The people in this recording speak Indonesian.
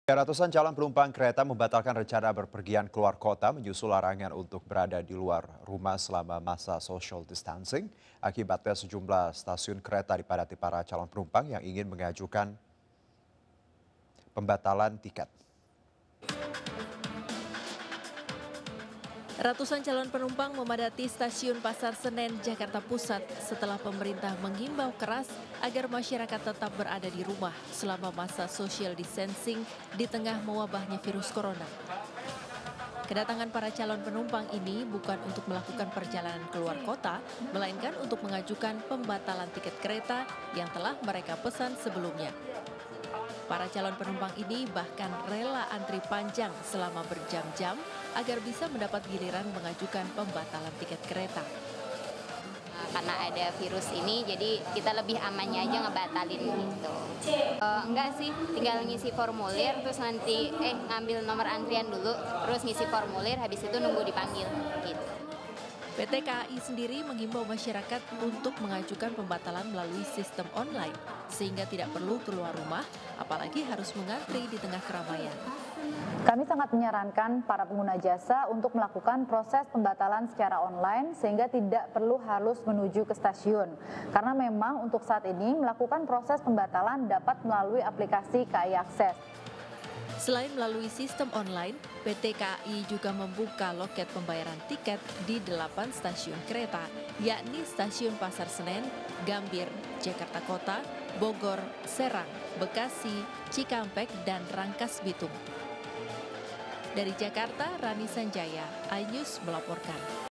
Ratusan calon penumpang kereta membatalkan rencana berpergian keluar kota menyusul larangan untuk berada di luar rumah selama masa social distancing. Akibatnya sejumlah stasiun kereta dipadati para calon penumpang yang ingin mengajukan pembatalan tiket. Ratusan calon penumpang memadati stasiun Pasar Senen, Jakarta Pusat setelah pemerintah menghimbau keras agar masyarakat tetap berada di rumah selama masa social distancing di tengah mewabahnya virus corona. Kedatangan para calon penumpang ini bukan untuk melakukan perjalanan keluar kota, melainkan untuk mengajukan pembatalan tiket kereta yang telah mereka pesan sebelumnya. Para calon penumpang ini bahkan rela antri panjang selama berjam-jam agar bisa mendapat giliran mengajukan pembatalan tiket kereta. Karena ada virus ini, jadi kita lebih amannya aja ngebatalin gitu. Enggak sih, tinggal ngisi formulir, terus nanti ngambil nomor antrian dulu, terus ngisi formulir, habis itu nunggu dipanggil gitu. PT KAI sendiri menghimbau masyarakat untuk mengajukan pembatalan melalui sistem online, sehingga tidak perlu keluar rumah, apalagi harus mengantri di tengah keramaian. Kami sangat menyarankan para pengguna jasa untuk melakukan proses pembatalan secara online sehingga tidak perlu harus menuju ke stasiun. Karena memang untuk saat ini melakukan proses pembatalan dapat melalui aplikasi KAI Akses. Selain melalui sistem online, PT KAI juga membuka loket pembayaran tiket di 8 stasiun kereta, yakni Stasiun Pasar Senen, Gambir, Jakarta Kota, Bogor, Serang, Bekasi, Cikampek, dan Rangkas Bitung. Dari Jakarta, Rani Sanjaya, iNews melaporkan.